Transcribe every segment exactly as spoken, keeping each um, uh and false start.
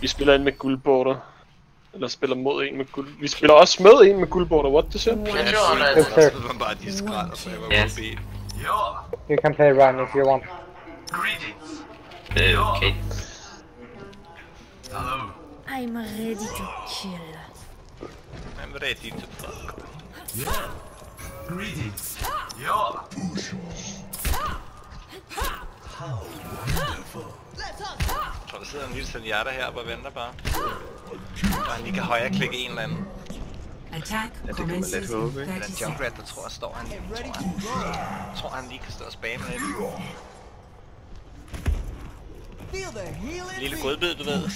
Vi spiller en med guldborder. Eller spiller mod en med guld. Vi spiller også med en med guldborder. What the shit? Ja, så sidder man bare de skralder, så jeg var på ben. You can play run if you want. Uh, okay. I'm ready to kill. I'm ready to fuck. Greetings. Yo. How wonderful. Jeg tror, der sidder en lille Senjata her og venter bare. Og han lige kan højre klikke en eller anden. Attack Ja, det kan man let håbe. in Men thirty en Junkrat, der tror jeg står han. Jeg tror han, jeg tror, han lige kan stå og spamme lidt. Lille godbid, du ved.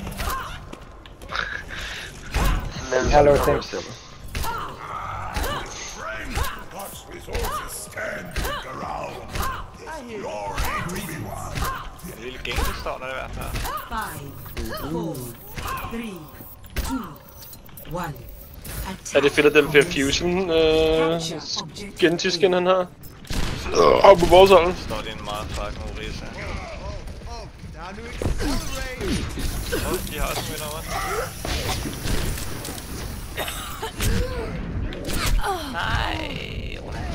Hello, thanks. En lille gængse står der i hvert fald. five, four, three, two, one. Er det Philadelphia Fusion øh, Genji-skin han har? Og på vores hold. Står det en meget fucking Orisa. Åh, de har også smidt over. Nej.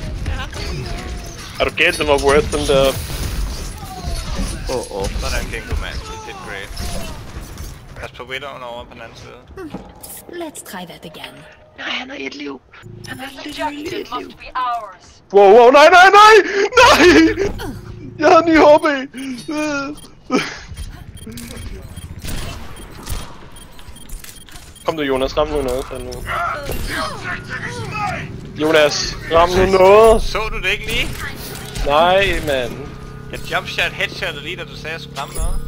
Er du galt, den var worth den der? Åh, åh. Sådan kan du, mand. Det er great. Pas på Widow'en over på den anden side. Let's try that again. Nej, han har et liv. Han har lidt et liv. Ours. Wow, wow, nej, nej, nej! Nej! Jeg har ni H P! Kom du, Jonas, ram nu noget, fandme. Jonas, ram nu noget! Så du det ikke lige? Nej, mand. Jeg jumpshot headshottet lige, da du sagde, at jeg skulle ramme noget.